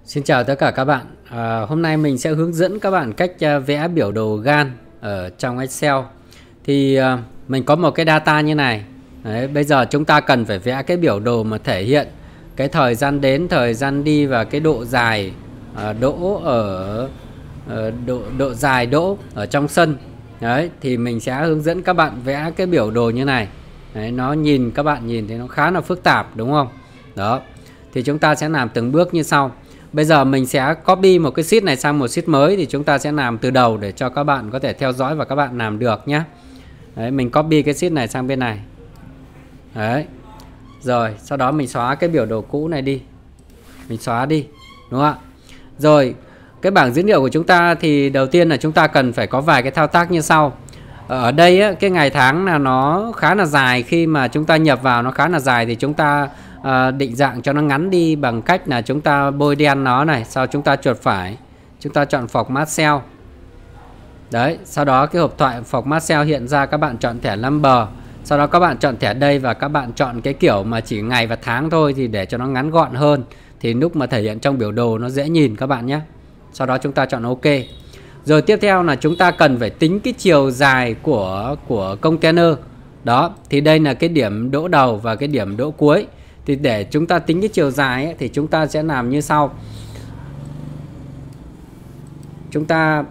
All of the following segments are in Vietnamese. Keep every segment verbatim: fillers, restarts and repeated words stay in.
Xin chào tất cả các bạn. À, hôm nay mình sẽ hướng dẫn các bạn cách uh, vẽ biểu đồ Gantt ở trong Excel. Thì uh, mình có một cái data như này. Đấy, bây giờ chúng ta cần phải vẽ cái biểu đồ mà thể hiện cái thời gian đến, thời gian đi và cái độ dài uh, đỗ ở uh, độ độ dài đỗ ở trong sân. Đấy, thì mình sẽ hướng dẫn các bạn vẽ cái biểu đồ như này. Đấy, nó nhìn các bạn nhìn thì nó khá là phức tạp đúng không? Đó. Thì chúng ta sẽ làm từng bước như sau. Bây giờ mình sẽ copy một cái sheet này sang một sheet mới, thì chúng ta sẽ làm từ đầu để cho các bạn có thể theo dõi và các bạn làm được nhé. Đấy, mình copy cái sheet này sang bên này. Đấy. Rồi, sau đó mình xóa cái biểu đồ cũ này đi. Mình xóa đi, đúng không ạ? Rồi, cái bảng dữ liệu của chúng ta thì đầu tiên là chúng ta cần phải có vài cái thao tác như sau. Ở đây á, cái ngày tháng là nó khá là dài, khi mà chúng ta nhập vào nó khá là dài thì chúng ta À, định dạng cho nó ngắn đi bằng cách là chúng ta bôi đen nó này, sau chúng ta chuột phải, chúng ta chọn Format Cell. Đấy, sau đó cái hộp thoại Format Cell hiện ra, các bạn chọn thẻ number, sau đó các bạn chọn thẻ đây và các bạn chọn cái kiểu mà chỉ ngày và tháng thôi, thì để cho nó ngắn gọn hơn thì lúc mà thể hiện trong biểu đồ nó dễ nhìn các bạn nhé. Sau đó chúng ta chọn OK. Rồi tiếp theo là chúng ta cần phải tính cái chiều dài của của container. Đó, thì đây là cái điểm đỗ đầu và cái điểm đỗ cuối. Thì để chúng ta tính cái chiều dài ấy, thì chúng ta sẽ làm như sau. Chúng ta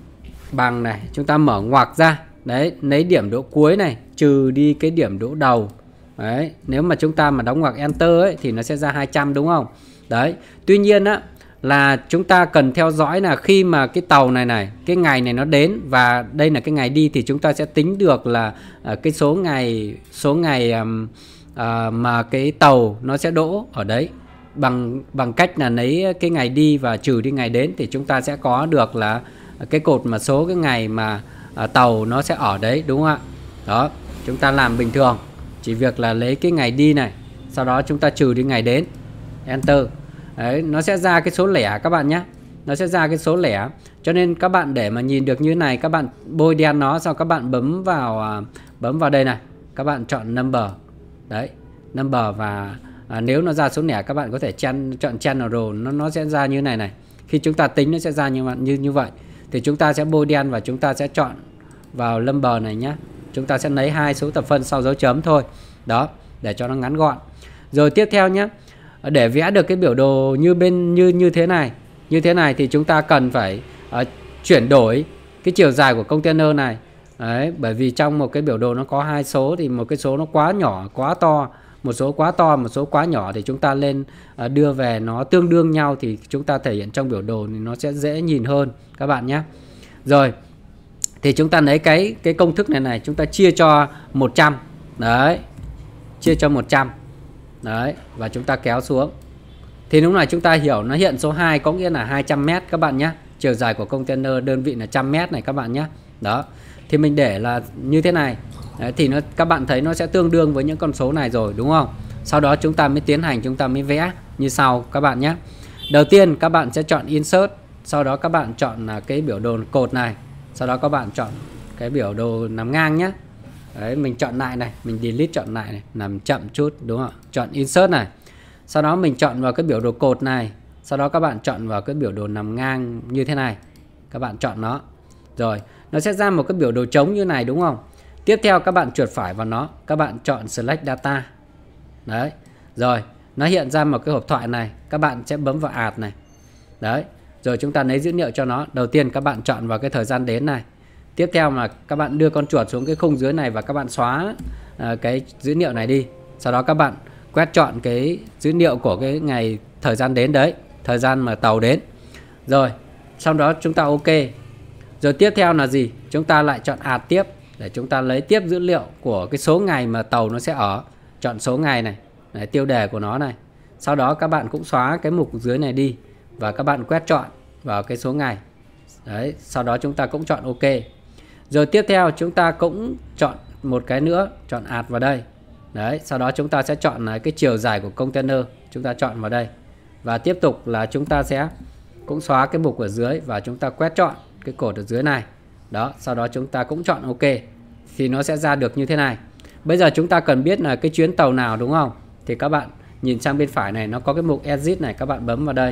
bằng này, chúng ta mở ngoặc ra. Đấy, lấy điểm đỗ cuối này, trừ đi cái điểm đỗ đầu. Đấy, nếu mà chúng ta mà đóng ngoặc Enter ấy, thì nó sẽ ra hai trăm đúng không? Đấy, tuy nhiên á, là chúng ta cần theo dõi là khi mà cái tàu này này, cái ngày này nó đến và đây là cái ngày đi, thì chúng ta sẽ tính được là uh, cái số ngày, số ngày... Um, À, mà cái tàu nó sẽ đỗ ở đấy bằng bằng cách là lấy cái ngày đi và trừ đi ngày đến, thì chúng ta sẽ có được là cái cột mà số cái ngày mà à, tàu nó sẽ ở đấy đúng không ạ? Đó, chúng ta làm bình thường, chỉ việc là lấy cái ngày đi này, sau đó chúng ta trừ đi ngày đến, Enter. Đấy, nó sẽ ra cái số lẻ các bạn nhé. Nó sẽ ra cái số lẻ. Cho nên các bạn để mà nhìn được như này, các bạn bôi đen nó, sau các bạn bấm vào à, bấm vào đây này, các bạn chọn number. Đấy, number và à, nếu nó ra số lẻ các bạn có thể chen, chọn general, nó nó sẽ ra như này này. Khi chúng ta tính nó sẽ ra như như như vậy. Thì chúng ta sẽ bôi đen và chúng ta sẽ chọn vào number này nhé. Chúng ta sẽ lấy hai số thập phân sau dấu chấm thôi. Đó, để cho nó ngắn gọn. Rồi tiếp theo nhé. Để vẽ được cái biểu đồ như bên như như thế này, như thế này thì chúng ta cần phải uh, chuyển đổi cái chiều dài của container này. Đấy, bởi vì trong một cái biểu đồ nó có hai số, thì một cái số nó quá nhỏ, quá to, một số quá to, một số quá nhỏ, thì chúng ta lên uh, đưa về nó tương đương nhau, thì chúng ta thể hiện trong biểu đồ thì nó sẽ dễ nhìn hơn các bạn nhé. Rồi, thì chúng ta lấy cái cái công thức này này, chúng ta chia cho một trăm. Đấy, chia cho một trăm. Đấy, và chúng ta kéo xuống. Thì lúc này chúng ta hiểu nó hiện số hai có nghĩa là hai trăm mét các bạn nhé. Chiều dài của container đơn vị là một trăm mét này các bạn nhé. Đó, thì mình để là như thế này. Đấy, thì nó, các bạn thấy nó sẽ tương đương với những con số này rồi đúng không? Sau đó chúng ta mới tiến hành, chúng ta mới vẽ như sau các bạn nhé. Đầu tiên các bạn sẽ chọn Insert, sau đó các bạn chọn là cái biểu đồ cột này, sau đó các bạn chọn cái biểu đồ nằm ngang nhé. Đấy, mình chọn lại này, mình delete chọn lại này, làm chậm chút đúng không? Chọn Insert này, sau đó mình chọn vào cái biểu đồ cột này, sau đó các bạn chọn vào cái biểu đồ nằm ngang như thế này, các bạn chọn nó. Rồi, nó sẽ ra một cái biểu đồ trống như này đúng không? Tiếp theo các bạn chuột phải vào nó, các bạn chọn Select Data. Đấy, rồi, nó hiện ra một cái hộp thoại này, các bạn sẽ bấm vào Add này. Đấy, rồi chúng ta lấy dữ liệu cho nó. Đầu tiên các bạn chọn vào cái thời gian đến này. Tiếp theo mà các bạn đưa con chuột xuống cái khung dưới này và các bạn xóa uh, cái dữ liệu này đi. Sau đó các bạn quét chọn cái dữ liệu của cái ngày thời gian đến đấy, thời gian mà tàu đến. Rồi, sau đó chúng ta OK. Rồi tiếp theo là gì? Chúng ta lại chọn Add tiếp để chúng ta lấy tiếp dữ liệu của cái số ngày mà tàu nó sẽ ở. Chọn số ngày này, đấy, tiêu đề của nó này. Sau đó các bạn cũng xóa cái mục dưới này đi và các bạn quét chọn vào cái số ngày. Đấy, sau đó chúng ta cũng chọn OK. Rồi tiếp theo chúng ta cũng chọn một cái nữa, chọn Add vào đây. Đấy, sau đó chúng ta sẽ chọn là cái chiều dài của container, chúng ta chọn vào đây. Và tiếp tục là chúng ta sẽ cũng xóa cái mục ở dưới và chúng ta quét chọn cái cột ở dưới này. Đó, sau đó chúng ta cũng chọn OK. Thì nó sẽ ra được như thế này. Bây giờ chúng ta cần biết là cái chuyến tàu nào đúng không? Thì các bạn nhìn sang bên phải này, nó có cái mục Exit này, các bạn bấm vào đây.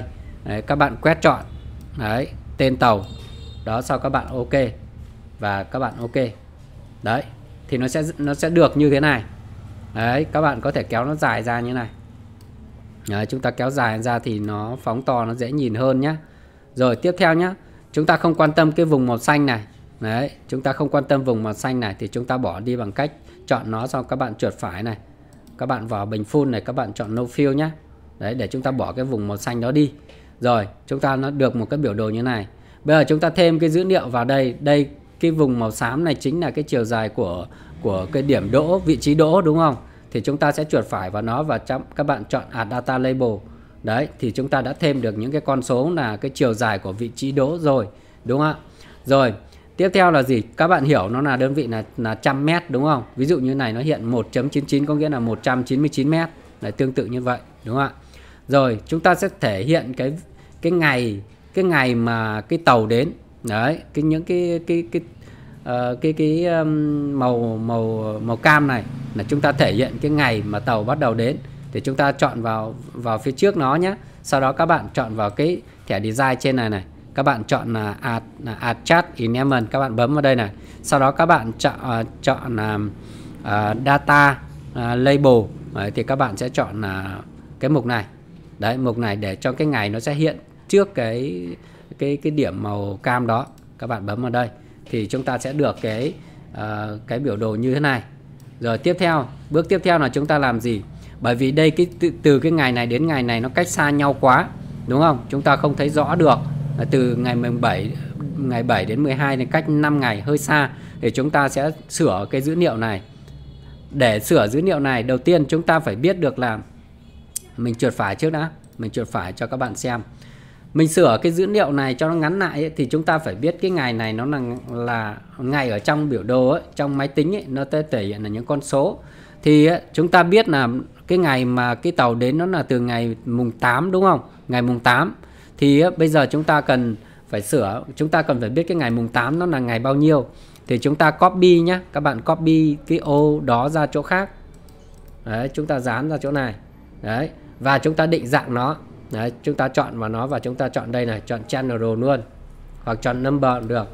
Đấy, các bạn quét chọn đấy tên tàu đó, sau các bạn ok và các bạn ok. Đấy thì nó sẽ nó sẽ được như thế này. Đấy, các bạn có thể kéo nó dài ra như này. Đấy, chúng ta kéo dài ra thì nó phóng to, nó dễ nhìn hơn nhé. Rồi tiếp theo nhé, chúng ta không quan tâm cái vùng màu xanh này. Đấy, chúng ta không quan tâm vùng màu xanh này thì chúng ta bỏ đi bằng cách chọn nó, xong các bạn chuột phải này, các bạn vào bình full này, các bạn chọn no fill nhé. Đấy, để chúng ta bỏ cái vùng màu xanh đó đi. Rồi chúng ta nó được một cái biểu đồ như này. Bây giờ chúng ta thêm cái dữ liệu vào đây. Đây, cái vùng màu xám này chính là cái chiều dài của của cái điểm đỗ, vị trí đỗ, đúng không? Thì chúng ta sẽ chuột phải vào nó và các bạn chọn Add Data Label. Đấy, thì chúng ta đã thêm được những cái con số là cái chiều dài của vị trí đỗ rồi, đúng không ạ? Rồi tiếp theo là gì? Các bạn hiểu nó là đơn vị là là trăm mét, đúng không? Ví dụ như này nó hiện một chấm chín chín có nghĩa là một trăm chín mươi chín mét. Đấy, tương tự như vậy, đúng không ạ? Rồi chúng ta sẽ thể hiện cái cái ngày cái ngày mà cái tàu đến. Đấy, cái những cái cái cái uh, cái cái um, màu màu màu cam này là chúng ta thể hiện cái ngày mà tàu bắt đầu đến. Thì chúng ta chọn vào vào phía trước nó nhé. Sau đó các bạn chọn vào cái thẻ design trên này này. Các bạn chọn là add, là add chart element, các bạn bấm vào đây này. Sau đó các bạn chọn uh, chọn là uh, data uh, label. Đấy, thì các bạn sẽ chọn là uh, cái mục này. Đấy, mục này để cho cái ngày nó sẽ hiện trước cái cái cái điểm màu cam đó. Các bạn bấm vào đây thì chúng ta sẽ được cái uh, cái biểu đồ như thế này. Rồi tiếp theo, bước tiếp theo là chúng ta làm gì? Bởi vì đây cái từ, từ cái ngày này đến ngày này nó cách xa nhau quá, đúng không? Chúng ta không thấy rõ được. Từ ngày mười bảy ngày bảy đến mười hai thì cách năm ngày, hơi xa. Thì chúng ta sẽ sửa cái dữ liệu này. Để sửa dữ liệu này, đầu tiên chúng ta phải biết được là mình chuột phải trước đã. Mình chuột phải cho các bạn xem. Mình sửa cái dữ liệu này cho nó ngắn lại ấy, thì chúng ta phải biết cái ngày này nó là là ngày ở trong biểu đồ ấy, trong máy tính ấy, nó thể hiện là những con số. Thì ấy, chúng ta biết là cái ngày mà cái tàu đến nó là từ ngày mùng tám, đúng không? Ngày mùng tám. Thì ấy, bây giờ chúng ta cần phải sửa, chúng ta cần phải biết cái ngày mùng tám nó là ngày bao nhiêu. Thì chúng ta copy nhé, các bạn copy cái ô đó ra chỗ khác. Đấy, chúng ta dán ra chỗ này. Đấy, và chúng ta định dạng nó. Đấy, chúng ta chọn vào nó và chúng ta chọn đây này, chọn general luôn, hoặc chọn number cũng được.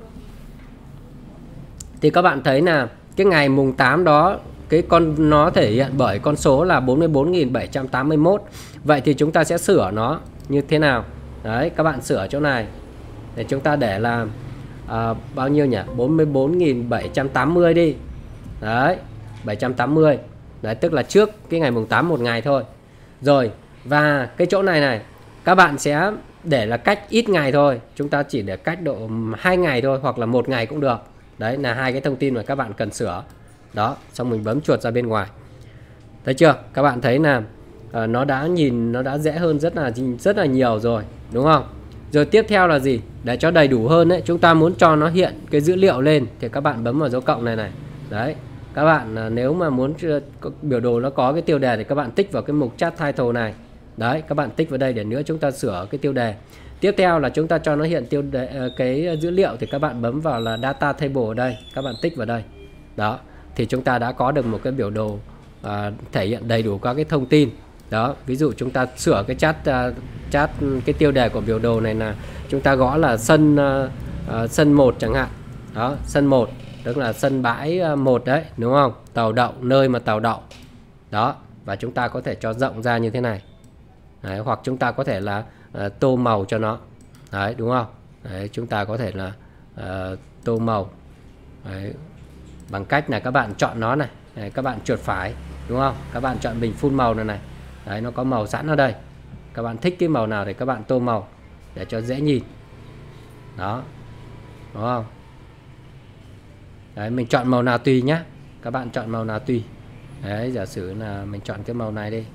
Thì các bạn thấy là cái ngày mùng tám đó, cái con nó thể hiện bởi con số là bốn mươi bốn nghìn bảy trăm tám mươi mốt. Vậy thì chúng ta sẽ sửa nó như thế nào? Đấy, các bạn sửa chỗ này để chúng ta để là à, bao nhiêu nhỉ? bốn mươi bốn nghìn bảy trăm tám mươi đi. Đấy, bảy trăm tám mươi. Đấy, tức là trước cái ngày mùng tám một ngày thôi. Rồi, và cái chỗ này này các bạn sẽ để là cách ít ngày thôi. Chúng ta chỉ để cách độ hai ngày thôi, hoặc là một ngày cũng được. Đấy là hai cái thông tin mà các bạn cần sửa. Đó, xong mình bấm chuột ra bên ngoài. Thấy chưa? Các bạn thấy là uh, nó đã nhìn nó đã dễ hơn rất là rất là nhiều rồi, đúng không? Rồi tiếp theo là gì? Để cho đầy đủ hơn đấy, chúng ta muốn cho nó hiện cái dữ liệu lên thì các bạn bấm vào dấu cộng này này. Đấy, các bạn uh, nếu mà muốn uh, biểu đồ nó có cái tiêu đề thì các bạn tích vào cái mục chat title này. Đấy, các bạn tích vào đây để nữa chúng ta sửa cái tiêu đề. Tiếp theo là chúng ta cho nó hiện tiêu đề, cái dữ liệu thì các bạn bấm vào là data table ở đây, các bạn tích vào đây. Đó, thì chúng ta đã có được một cái biểu đồ à, thể hiện đầy đủ các cái thông tin. Đó, ví dụ chúng ta sửa cái chat uh, chat cái tiêu đề của biểu đồ này là chúng ta gõ là sân uh, uh, sân một chẳng hạn. Đó, sân một tức là sân bãi một đấy, đúng không? Tàu đậu, nơi mà tàu đậu. Đó, và chúng ta có thể cho rộng ra như thế này. Đấy, hoặc chúng ta có thể là uh, tô màu cho nó. Đấy, đúng không? Đấy, chúng ta có thể là uh, tô màu. Đấy, bằng cách là các bạn chọn nó này. Đấy, các bạn chuột phải, đúng không? Các bạn chọn bình full màu này này. Đấy, nó có màu sẵn ở đây. Các bạn thích cái màu nào thì các bạn tô màu để cho dễ nhìn. Đó, đúng không? Đấy, mình chọn màu nào tùy nhá. Các bạn chọn màu nào tùy. Đấy, giả sử là mình chọn cái màu này đi.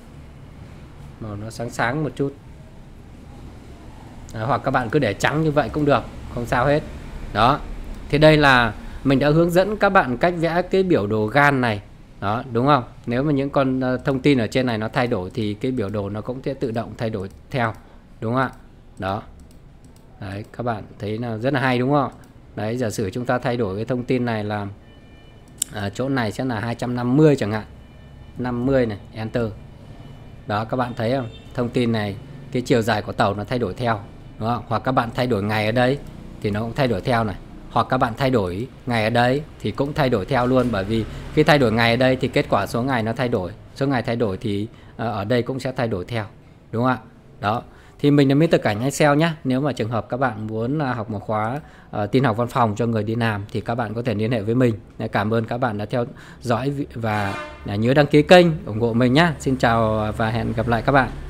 Màu nó sáng sáng một chút. Đấy, hoặc các bạn cứ để trắng như vậy cũng được, không sao hết. Đó, thì đây là mình đã hướng dẫn các bạn cách vẽ cái biểu đồ gan này. Đó, đúng không? Nếu mà những con thông tin ở trên này nó thay đổi thì cái biểu đồ nó cũng sẽ tự động thay đổi theo, đúng không ạ? Đó. Đấy, các bạn thấy là rất là hay, đúng không? Đấy, giả sử chúng ta thay đổi cái thông tin này là à, chỗ này sẽ là hai trăm năm mươi chẳng hạn. năm mươi này, enter. Đó, các bạn thấy không? Thông tin này cái chiều dài của tàu nó thay đổi theo, đúng không? Hoặc các bạn thay đổi ngày ở đây thì nó cũng thay đổi theo này, hoặc các bạn thay đổi ngày ở đây thì cũng thay đổi theo luôn. Bởi vì khi thay đổi ngày ở đây thì kết quả số ngày nó thay đổi, số ngày thay đổi thì ở đây cũng sẽ thay đổi theo, đúng không ạ? Đó, thì mình là Mr Cảnh Excel nhé. Nếu mà trường hợp các bạn muốn học một khóa uh, tin học văn phòng cho người đi làm thì các bạn có thể liên hệ với mình. Cảm ơn các bạn đã theo dõi và nhớ đăng ký kênh ủng hộ mình nhé. Xin chào và hẹn gặp lại các bạn.